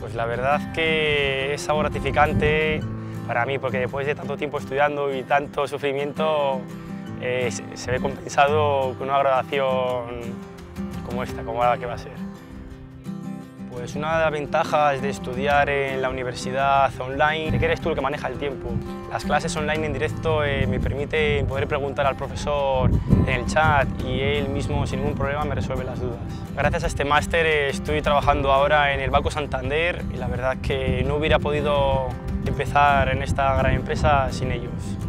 Pues la verdad que es algo gratificante para mí, porque después de tanto tiempo estudiando y tanto sufrimiento, se ve compensado con una graduación como esta, como la que va a ser. Pues una de las ventajas de estudiar en la universidad online es que eres tú el que maneja el tiempo. Las clases online en directo me permiten poder preguntar al profesor en el chat y él mismo sin ningún problema me resuelve las dudas. Gracias a este máster estoy trabajando ahora en el Banco Santander y la verdad que no hubiera podido empezar en esta gran empresa sin ellos.